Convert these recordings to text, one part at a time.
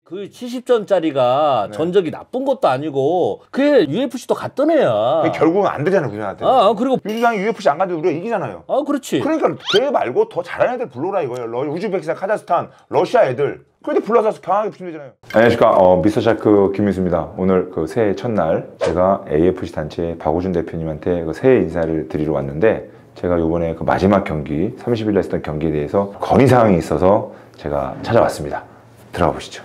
그 70전짜리가 전적이 나쁜 것도 아니고 그게 UFC도 갔던 애야. 결국은 안 되잖아 우리한테. 그리고 유주상이 UFC 안 가도 우리가 이기잖아요. 그렇지. 그러니까 걔 말고 더 잘하는 애들 불러라 이거예요. 우즈베키스탄, 카자흐스탄, 러시아 애들. 그런데 불러서 강하게 붙이면 되잖아요. 안녕하십니까. 미스터샤크 김민수입니다. 오늘 그 새해 첫날 제가 AFC 단체 박우준 대표님한테 그 새해 인사를 드리러 왔는데 제가 요번에 그 마지막 경기 30일 했던 경기에 대해서 건의사항이 있어서 제가 찾아왔습니다. 들어가 보시죠.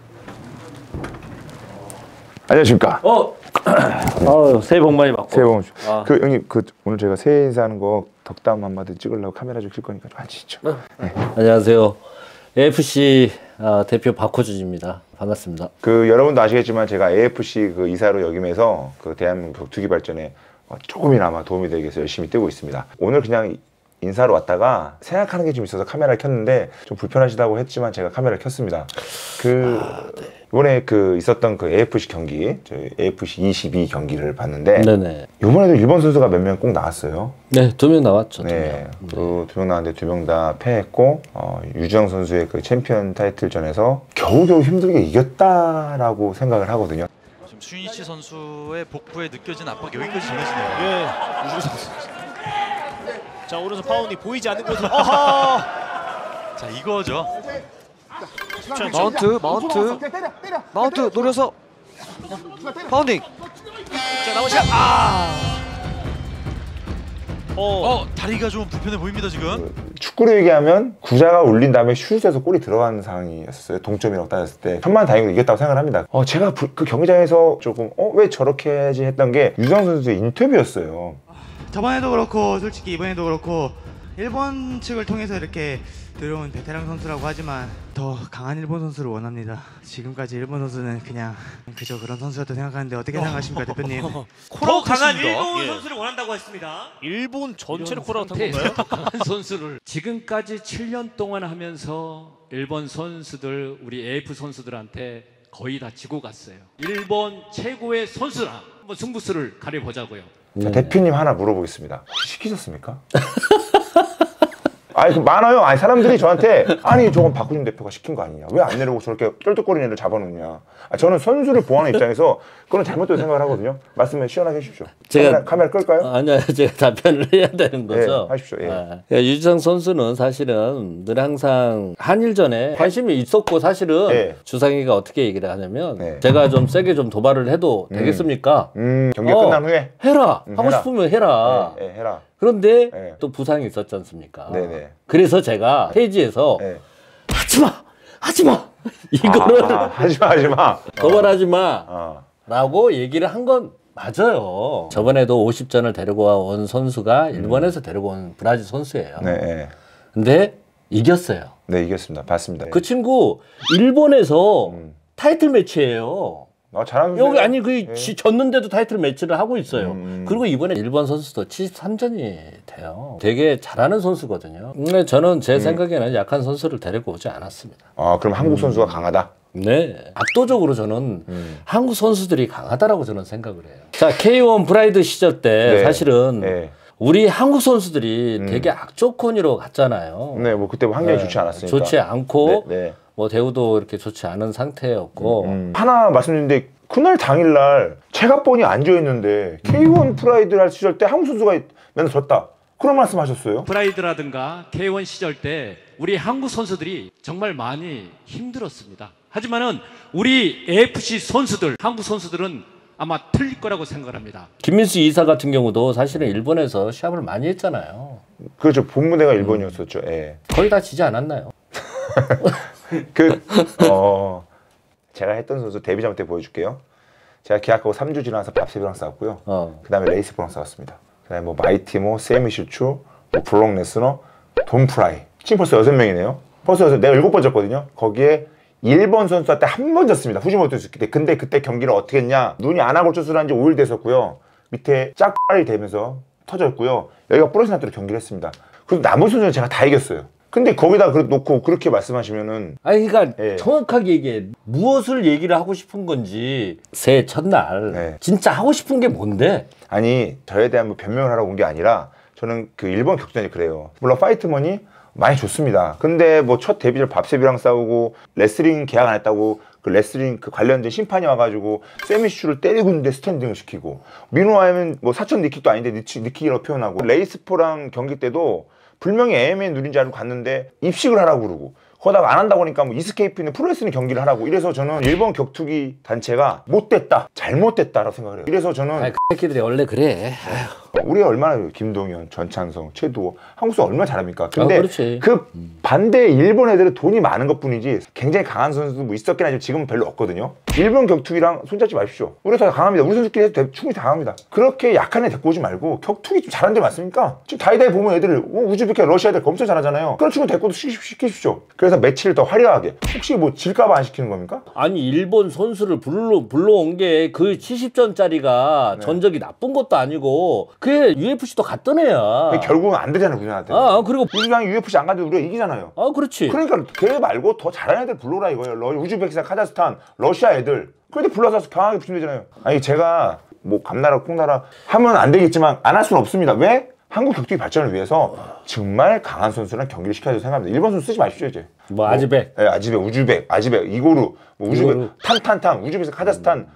안녕하십니까. 새해 복 많이 받고. 새해 복 많이 받고. 형님 오늘 제가 새해 인사하는 거 덕담 한마디 찍으려고 카메라 좀 킬 거니까 좀 앉으시죠. 네. 안녕하세요. AFC 대표 박호준입니다. 반갑습니다. 여러분도 아시겠지만 제가 AFC 이사로 역임해서 대한민국 격투기 발전에 조금이나마 도움이 되기 위해서 열심히 뛰고 있습니다. 오늘 그냥 인사로 왔다가 생각하는 게 좀 있어서 카메라를 켰는데 좀 불편하시다고 했지만 제가 카메라를 켰습니다. 네. 이번에 있었던 AFC 경기, 저희 AFC 22 경기를 봤는데 네네. 이번에도 일본 선수가 몇 명 꼭 나왔어요. 네, 2명 나왔죠. 네, 2명 나왔는데 2명 다 패했고 유주영 선수의 챔피언 타이틀전에서 겨우겨우 힘들게 이겼다라고 생각을 하거든요. 지금 슈니치 선수의 복부에 느껴진 압박 여기까지 전해지네요. 예, 유주 선수. 자, 오른손 파운딩 보이지 않는 곳으로. 어하! 자, 이거죠. 자, 마운트 노려서 파운딩. 자, 나머지 다리가 좀 불편해 보입니다 지금. 축구로 얘기하면 구자가 울린 다음에 슛에서 골이 들어간 상황이었어요. 동점이라고 따졌을 때 천만다행으로 이겼다고 생각을 합니다. 제가 그 경기장에서 조금 왜 저렇게 해야지 했던 게 유정 선수의 인터뷰였어요. 저번에도 그렇고 솔직히 이번에도 그렇고 일본 측을 통해서 이렇게 들어온 베테랑 선수라고 하지만 더 강한 일본 선수를 원합니다. 지금까지 일본 선수는 그냥 그저 그런 선수였다 생각하는데 어떻게 생각하십니까 대표님? 더 강한 일본 선수를 원한다고 했습니다. 일본 전체를 코라웃한 건가요? 강한 선수를 지금까지 7년 동안 하면서 일본 선수들 우리 AF 선수들한테 거의 다 지고 갔어요. 일본 최고의 선수라 한번 승부수를 가려보자고요. 자, 대표님 하나 물어보겠습니다. 혹시 시키셨습니까? 많아요. 사람들이 저한테 저건 박우준 대표가 시킨 거 아니냐, 왜 안 내려오고 저렇게 쩔뚝거리는 애를 잡아놓냐. 저는 선수를 보호하는 입장에서 그건 잘못된 생각을 하거든요. 말씀해 시원하게 해주십시오. 카메라 끌까요? 아니요, 제가 답변을 해야 되는 거죠. 네, 하십시오. 유주상 선수는 사실은 늘 항상 한일전에 관심이 있었고, 사실은 주상이가 어떻게 얘기를 하냐면 제가 좀 세게 좀 도발을 해도 되겠습니까? 경기가 끝난 후에 해라. 하고 싶으면 해라. 해라. 그런데 또 부상이 있었지 않습니까? 네네. 그래서 제가 페이지에서 하지마 이거를 하지마 도발하지마 라고 얘기를 한 건 맞아요. 저번에도 50전을 데리고 온 선수가 일본에서 데리고 온 브라질 선수예요. 네. 근데 이겼어요. 네, 이겼습니다. 봤습니다. 그 친구 일본에서 타이틀 매치예요. 잘하는 여기 졌는데도 타이틀 매치를 하고 있어요. 그리고 이번에 일본 선수도 73전이 돼요. 되게 잘하는 선수거든요. 근데 저는 제 생각에는 약한 선수를 데리고 오지 않았습니다. 그럼 한국 선수가 강하다? 네, 압도적으로 저는 한국 선수들이 강하다라고 저는 생각을 해요. 자, K1 프라이드 시절 때 사실은 우리 한국 선수들이 되게 악조건으로 갔잖아요. 네, 그때 환경이 좋지 않았으니까. 좋지 않고 대우도 이렇게 좋지 않은 상태였고. 하나 말씀드리는데 그날 당일날 체갑본이 앉아있는데 K1 프라이드 할 시절 때 한국 선수가 맨날 졌다, 그런 말씀하셨어요? 프라이드라든가 K1 시절 때 우리 한국 선수들이 정말 많이 힘들었습니다. 하지만은 우리 AFC 선수들, 한국 선수들은 아마 틀릴 거라고 생각합니다. 김민수 이사 같은 경우도 사실은 일본에서 시합을 많이 했잖아요. 그렇죠. 본무대가 일본이었었죠. 거의 다 지지 않았나요? 제가 했던 선수 데뷔전 때 보여줄게요. 제가 계약하고 3주 지나서 밥세비랑 싸웠고요. 그 다음에 레이스프랑 싸웠습니다. 그 다음에 마이티모, 세미슈추, 블록 레스너, 돈 프라이. 지금 벌써 6명이네요. 내가 7번 졌거든요. 거기에 일본 선수한테 한 번 졌습니다. 후지모토 스키 때. 근데 그때 경기를 어떻게 했냐, 눈이 아나골절수를 한 지 5일 됐었고요. 밑에 짝발이 되면서 터졌고요. 여기가 부러진 상태로 경기를 했습니다. 그리고 나머지 선수는 제가 다 이겼어요. 근데 거기다 놓고 그렇게 말씀하시면은 그러니까 정확하게 얘기해. 무엇을 얘기를 하고 싶은 건지. 새해 첫날 진짜 하고 싶은 게 뭔데? 저에 대한 변명을 하러 온 게 아니라 저는 일본 격전이 그래요. 물론 파이트머니 많이 좋습니다. 근데 첫 데뷔를 밥세비랑 싸우고 레슬링 계약 안 했다고 그 레슬링 그 관련된 심판이 와가지고 세미슈를 때리고 있는데 스탠딩을 시키고 민호하면 뭐 사천 니킥도 아닌데 니킥이라고 표현하고 레이스포랑 경기 때도 분명히 AMA 누린 줄 알고 갔는데 입식을 하라고 그러고 거다가 안 한다고 하니까 뭐 이스케이프는 프로레슬링 경기를 하라고 이래서 저는 일본 격투기 단체가 못됐다 잘못됐다라고 생각을 해요. 이래서 저는 그 새끼들이 원래 그래. 우리가 얼마나 김동현, 전창성, 최두호 한국 선수 얼마나 잘합니까? 근데 그렇지. 그 반대에 일본 애들은 돈이 많은 것뿐이지 굉장히 강한 선수도 뭐 있었긴 하지만 지금은 별로 없거든요. 일본 격투기랑 손잡지 마십시오. 우리가 더 강합니다. 우리 선수끼리 해도 충분히 강합니다. 그렇게 약한 애 데리고 오지 말고 격투기 좀 잘하는 데 맞습니까? 지금 다이다이 보면 애들 우즈베키아 러시아 애들 엄청 잘하잖아요. 그런 친구 데리고 시키십시오. 그래서 매치를 더 화려하게. 혹시 뭐 질까봐 안 시키는 겁니까? 아니 일본 선수를 불러온 게 그 70전짜리가 전적이 나쁜 것도 아니고 그게 UFC도 갔던 애야. 결국은 안 되잖아요, 우리나라한테. 그리고 우리랑 UFC 안 가도 우리가 이기잖아요. 그렇지. 그러니까 걔 말고 더 잘하는 애들 불러라 이거예요. 우즈베키스탄, 카자흐스탄, 러시아 애들. 그런데 불러서 강하게 붙이면 되잖아요. 아니 제가 뭐 감나라 콩나라 하면 안 되겠지만 안 할 수는 없습니다. 왜? 한국 격투기 발전을 위해서 정말 강한 선수랑 경기를 시켜야 된다고 생각합니다. 일본 선수 쓰지 마십시오 이제. 아지백. 네, 아지백, 우즈벡, 아지백, 이고루, 뭐 우즈벡, 탄, 우즈벡에서 카자흐스탄,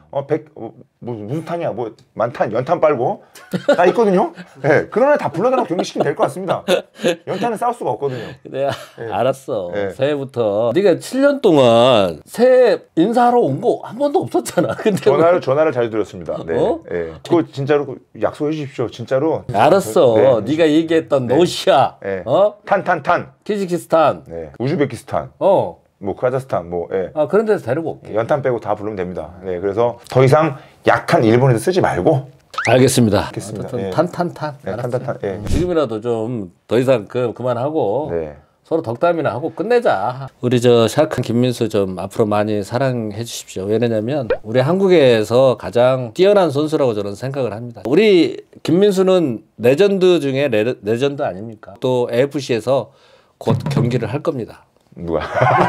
무슨 탄이야, 뭐 만탄, 연탄 빨고 다 있거든요. 네, 그런 애 다 불러다가 경기 시키면 될 것 같습니다. 연탄은 싸울 수가 없거든요. 내가 알았어. 새해부터 네가 7년 동안 새해 인사하러 온 거 한 번도 없었잖아. 근데 전화를 잘 드렸습니다. 네, 네. 그거 진짜로 약속해 주십시오. 진짜로. 알았어. 네가 얘기했던 러시아, 탄, 키즈키스탄, 우즈베키스탄, 뭐 카자흐스탄, 뭐 그런 데서 데리고 올게. 연탄 빼고 다 부르면 됩니다. 네, 그래서 더 이상 약한 일본에서 쓰지 말고. 알겠습니다. 알겠습니다. 탄. 네, 탄. 지금이라도 좀 더 이상 그만하고 서로 덕담이나 하고 끝내자. 우리 샤크한 김민수 좀 앞으로 많이 사랑해 주십시오. 왜냐면 우리 한국에서 가장 뛰어난 선수라고 저는 생각을 합니다. 우리 김민수는 레전드 중에 레전드 아닙니까? 또 AFC에서 곧 경기를 할 겁니다. 누가?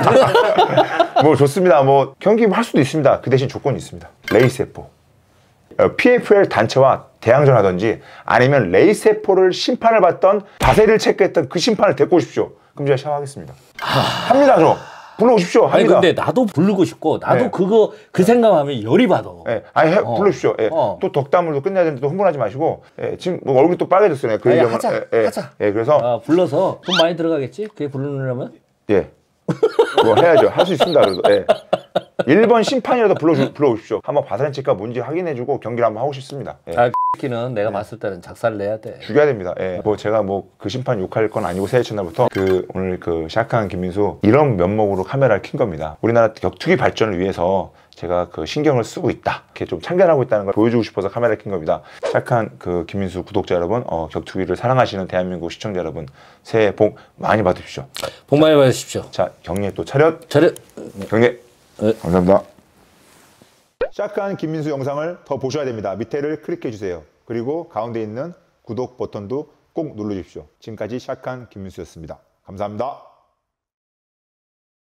뭐 좋습니다. 뭐 경기 할 수도 있습니다. 그 대신 조건이 있습니다. 레이세포. PFL 단체와 대항전 하든지 아니면 레이세포를 심판을 받던 바세를 체크했던 그 심판을 데리고 오십시오. 그럼 제가 샤워하겠습니다. 합니다, 저. 불러오십시오. 합니다. 아니 근데 나도 부르고 싶고 나도 그 생각하면 열이 받아. 네. 아니 불러주십시오. 또 덕담으로 끝내야 되는데 또 흥분하지 마시고 지금 뭐 얼굴이 또 빨개졌어요. 하자. 그래서 불러서 돈 많이 들어가겠지? 그게 부르려면? 뭐 해야죠. 할 수 있습니다. 그래도. 1번 심판이라도 불러오십시오. 한번 바사렌치가 뭔지 확인해주고 경기를 한번 하고 싶습니다. 는 내가 봤을 때는 작살내야 돼. 죽여야 됩니다. 뭐 제가 뭐 그 심판 욕할 건 아니고 새해 첫날부터 오늘 샤크한 김민수 이런 면목으로 카메라를 킨 겁니다. 우리나라 격투기 발전을 위해서 제가 신경을 쓰고 있다. 이렇게 좀 참견하고 있다는 걸 보여주고 싶어서 카메라를 킨 겁니다. 샤크한 김민수 구독자 여러분, 격투기를 사랑하시는 대한민국 시청자 여러분, 새해 복 많이 받으십시오. 복 많이 받으십시오. 자, 경례 또 차렷. 경례. 감사합니다. 샤크한 김민수 영상을 더 보셔야 됩니다. 밑에를 클릭해 주세요. 그리고 가운데 있는 구독 버튼도 꼭 눌러주십시오. 지금까지 샤크한 김민수였습니다. 감사합니다.